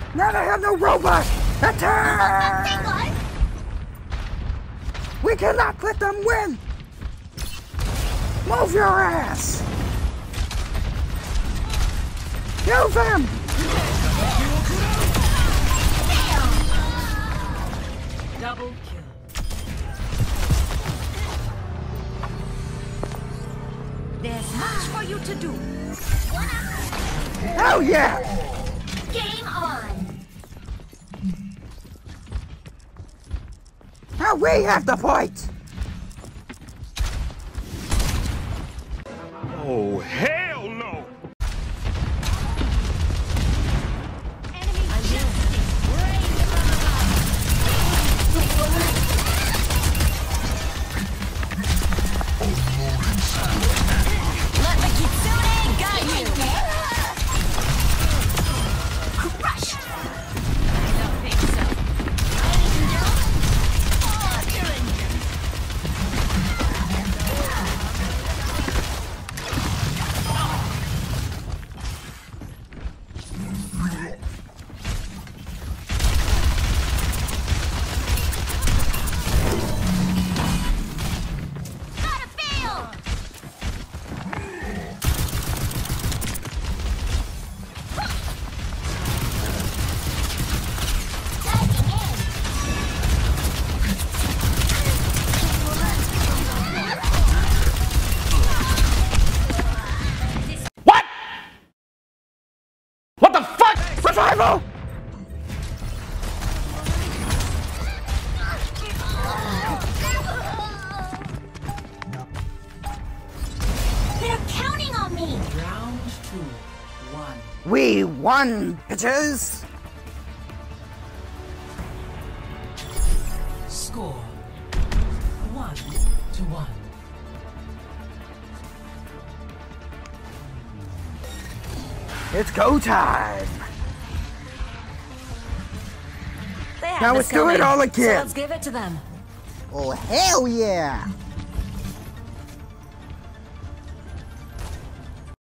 Now they have no robot! Attack! We cannot let them win! Move your ass! Kill them! Double kill. There's much for you to do. Oh yeah! Game on! Now we have the point! Oh, hell no! What the fuck? Revival! They're counting on me! Round 2, 1. We won, bitches! Score 1-1. It's go time! They have Now this let's do it coming, all so again! let's give it to them. Oh hell yeah!